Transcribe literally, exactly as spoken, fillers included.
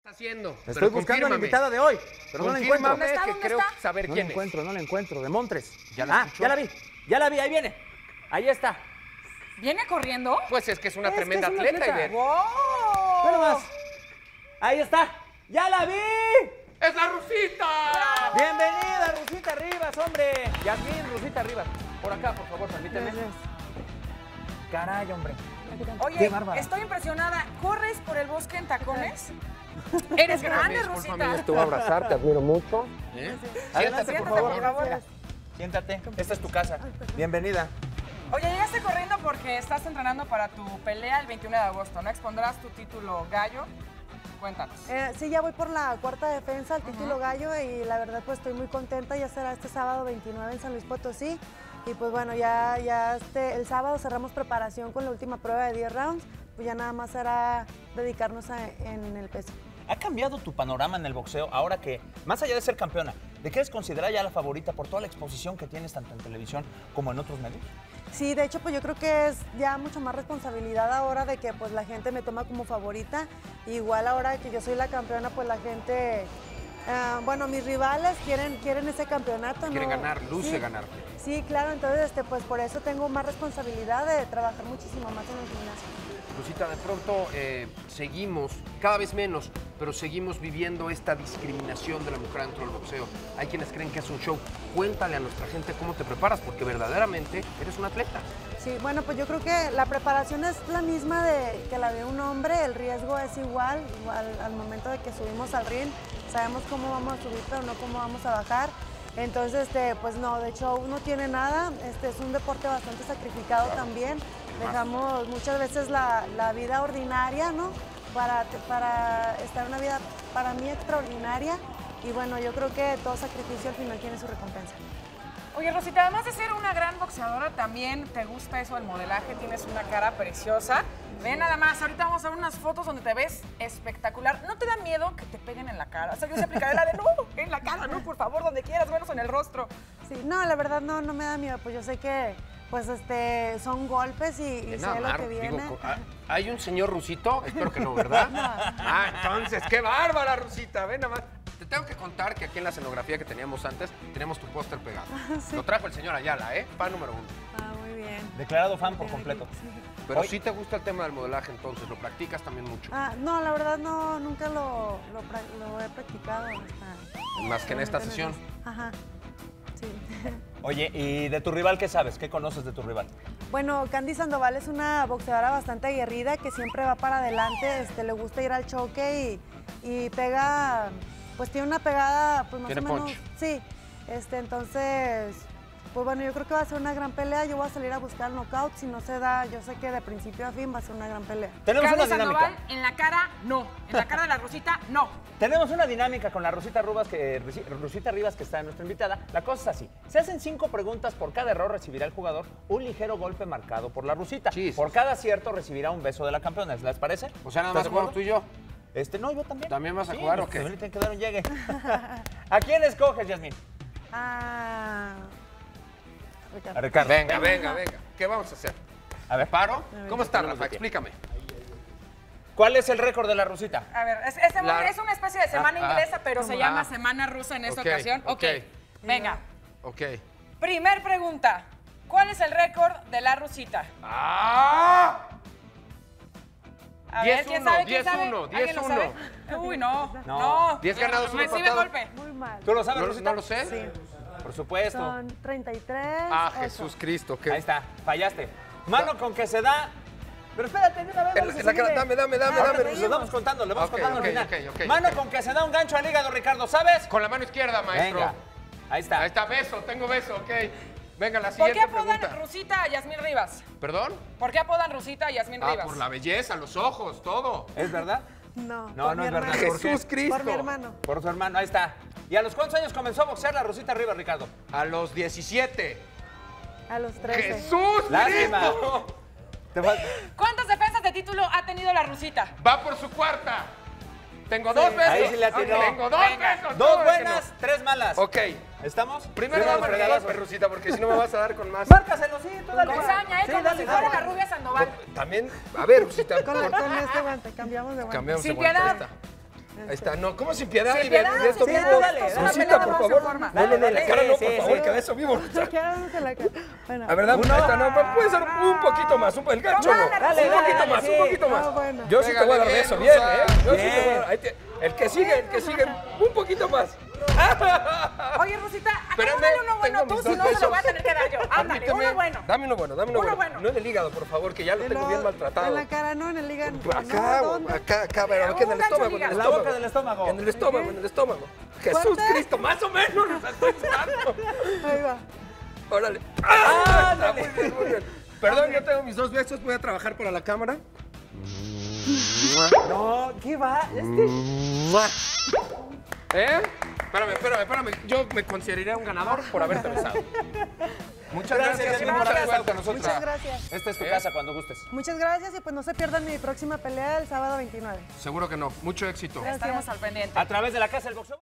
haciendo? Estoy buscando a la invitada de hoy, pero no la encuentro. ¿Dónde está? que ¿Dónde creo está? saber No la quién es. encuentro, no la encuentro. De Montres. ¿Ya la ah, escuchó? ya la vi, ya la vi, ahí viene. Ahí está. ¿Viene corriendo? Pues es que es una Es que tremenda es una atleta, atleta. Iber. ¡Wow! Bueno más. Ahí está. ¡Ya la vi! ¡Es la Rusita! Bienvenida, Rusita Rivas, hombre. Yasmín, Rusita Rivas. Por acá, por favor, permíteme. Caray, hombre. Oye, Qué bárbara. estoy impresionada. ¿Corres por el bosque en tacones? Eres grande, Discúlpame, Rosita. estuvo a abrazar, te admiro mucho. ¿Eh? Siéntate, Siéntate, por por favor. favor. Siéntate. Esta es tu casa. Bienvenida. Oye, llegaste corriendo porque estás entrenando para tu pelea el veintiuno de agosto, ¿no? Expondrás tu título gallo. Cuéntanos. Eh, sí, ya voy por la cuarta defensa, el título gallo, y la verdad pues estoy muy contenta. Ya será este sábado veintinueve en San Luis Potosí. Y pues bueno, ya, ya este, el sábado cerramos preparación con la última prueba de diez rounds. Pues ya nada más será dedicarnos a, en el peso. ¿Ha cambiado tu panorama en el boxeo ahora que, más allá de ser campeona, de que eres considerada ya la favorita por toda la exposición que tienes tanto en televisión como en otros medios? Sí, de hecho, pues yo creo que es ya mucho más responsabilidad ahora de que pues la gente me toma como favorita. Igual ahora que yo soy la campeona, pues la gente, uh, bueno, mis rivales quieren, quieren ese campeonato. Quieren ¿no? ganar, luce Sí, ganar. Sí, claro, entonces este, pues por eso tengo más responsabilidad de trabajar muchísimo más en el gimnasio. Rusita, de pronto eh, seguimos, cada vez menos, pero seguimos viviendo esta discriminación de la mujer dentro del boxeo. Hay quienes creen que es un show. Cuéntale a nuestra gente cómo te preparas, porque verdaderamente eres un atleta. Sí, bueno, pues yo creo que la preparación es la misma de que la de un hombre, el riesgo es igual, igual al momento de que subimos al ring, sabemos cómo vamos a subir, pero no cómo vamos a bajar. Entonces, este, pues no, de show no tiene nada, este es un deporte bastante sacrificado también. Dejamos muchas veces la, la vida ordinaria, ¿no? Para, para estar en una vida, para mí, extraordinaria. Y bueno, yo creo que todo sacrificio al final tiene su recompensa. Oye, Rosita, además de ser una gran boxeadora, también te gusta eso del modelaje, tienes una cara preciosa. Ve nada más, ahorita vamos a ver unas fotos donde te ves espectacular. ¿No te da miedo que te peguen en la cara? O sea, yo se aplicaré la de no, en la cara, no, por favor, donde quieras, menos en el rostro. Sí, no, la verdad no, no me da miedo, pues yo sé que pues este, son golpes y, y sé lo que viene. Digo, ¿hay un señor Rusito? Espero que no, ¿verdad? No. Ah, entonces, qué bárbara, Rusita, ven nada más. Te tengo que contar que aquí en la escenografía que teníamos antes, tenemos tu póster pegado. Sí. Lo trajo el señor Ayala, ¿eh? Fan número uno. Ah, muy bien. Declarado fan por completo. Sí. Pero Hoy- sí te gusta el tema del modelaje, entonces, lo practicas también mucho. Ah, no, la verdad no, nunca lo, lo, pra- lo he practicado. Hasta, Más que en esta sesión. Ajá, sí. Oye, ¿y de tu rival qué sabes? ¿Qué conoces de tu rival? Bueno, Candy Sandoval es una boxeadora bastante aguerrida que siempre va para adelante, este, le gusta ir al choque y, y pega, pues tiene una pegada, pues más Tiene o menos. punch. Sí, este, entonces, pues bueno, yo creo que va a ser una gran pelea. Yo voy a salir a buscar el knockout. Si no se da, yo sé que de principio a fin va a ser una gran pelea. Tenemos Candy una dinámica. Sandoval, en la cara, no. En la cara de la Rosita, no. Tenemos una dinámica con la Rosita Rivas, que, Rosita Rivas, que está nuestra invitada. La cosa es así. Se hacen cinco preguntas. Por cada error recibirá el jugador un ligero golpe marcado por la Rusita. Sí, sí, por sí. cada acierto recibirá un beso de la campeona. ¿Les parece? O sea, nada ¿Estás más de jugamos acuerdo? tú y yo. Este, no, yo también. ¿También vas a Sí, jugar o los qué? que ahorita que dar un llegue. ¿A quién escoges, Yasmín? Ah, Ricardo. A Ricardo. Venga, venga, venga. ¿Qué vamos a hacer? A ver, ¿Paro? ver, ¿Cómo está, ponemos Rafa? de pie. Explícame. ¿Cuál es el récord de la Rusita? A ver, es, es- La- es una especie de semana Ah, ah. inglesa, pero se Ah. llama semana rusa en esta Ok, ocasión. Ok. ok. Venga. Ok. Primer pregunta. ¿Cuál es el récord de la Rusita? ¡Ah! A diez ver, ¿quién uno, sabe? ¿Quién diez sabe? uno, ¿Alguien diez lo uno. sabe? Uy, no. No. No. diez ganados, uno Recibe empatado. golpe. Muy mal. ¿Tú lo sabes, ¿No, Rosita? no lo sé? Sí, Por supuesto. son treinta y tres. Ah, ocho. Jesús Cristo. Ahí ¿qué? está, fallaste. Mano con que se da. Pero espérate, de una vez. En vamos la- a en la cara- seguirle. dame, dame, dame, Ahora dame. Le vamos contando, le vamos Ok, contando ok, al final. ok, ok, Mano ok. con que se da un gancho al hígado, Ricardo, ¿sabes? Con la mano izquierda, maestro. Venga, ahí está. Ahí está, beso, tengo beso, ok. Venga, la ¿Por siguiente qué apodan pregunta. Rusita a Yasmín Rivas? ¿Perdón? ¿Por qué apodan Rusita a Yasmín Ah, Rivas? por la belleza, los ojos, todo. ¿Es verdad? No, No, por no mi es verdad. hermano. ¿Por qué? Jesús Cristo. Por mi hermano. Por su hermano, ahí está. ¿Y a los cuántos años comenzó a boxear la Rusita Rivas, Ricardo? A los diecisiete. A los trece. ¡Jesús Lástima. Cristo! Te fal- ¿Cuántas defensas de título ha tenido la Rusita? Va por su cuarta. Tengo dos besos. ahí sí le atinó. Ok, Tengo dos Venga. besos. Dos ¿cómo de que buenas, tres malas. no? Ok. ¿Estamos? Primero Sí, dame los el fregadazos. golpe, Rusita, porque si no me vas a dar con más. Márcaselo, sí, tú dale. Con saña, ¿eh? Sí, Como dale, si fuera dale. la rubia Sandoval. También, a ver, Rusita. Con, por- con este guante, cambiamos de guante. Cambiamos de Sin guante, piedad. ahí está. Ahí está. No, ¿cómo sin piedad? Sin y ve- piedad, de esto sin mismo. piedad, dale, esto es dale. una Rosita, pelea de por box en favor. forma. No, no, no, en la Dale, cara no, sí, por sí, favor, sí. que de eso vivo. Quedándose la cara. Bueno, La verdad, Uno. ahí está, no, pero puede ser un poquito más, un, el gancho no. Dale, dale, un poquito dale, más, sí. un poquito más. Ah, bueno. Yo sí te voy a dar de Pégale eso, bien, bien, ¿eh? Yo sí Bien. te voy a dar. ahí te- el que sigue, el que sigue, un poquito más. Oye, Rosita, Espérame, acomódale uno bueno tengo tú, mis si dos no se lo pesos. voy a tener que dar yo. Ándale, Permíteme. uno bueno. Dame uno bueno, dame uno, Uno bueno. bueno. No en el hígado, por favor, que ya lo y tengo luego bien maltratado. En la cara no, en el hígado. Acá, no, ¿dónde? acá, acá, pero aquí en el Un gancho estómago, al en el hígado. En la estómago. boca del estómago. En el estómago, en el estómago. Jesús ¿Fuerte? Cristo, más o menos nos estoy dando. Ahí va. Órale. ¡Ah! Está muy bien, muy bien. Perdón, yo tengo mis dos besos, voy a trabajar para la cámara. No, ¿qué va? Este... ¿Eh? Espérame, espérame, espérame. Yo me consideraría un ganador por haberte besado. Muchas gracias, Gracias, y mucha gracias. suerte con nosotros. Muchas gracias. Esta es tu ¿Eh? casa cuando gustes. Muchas gracias y pues no se pierdan mi próxima pelea el sábado veintinueve. Seguro que no. Mucho éxito. Gracias. Estaremos al pendiente. A través de la casa del boxeo.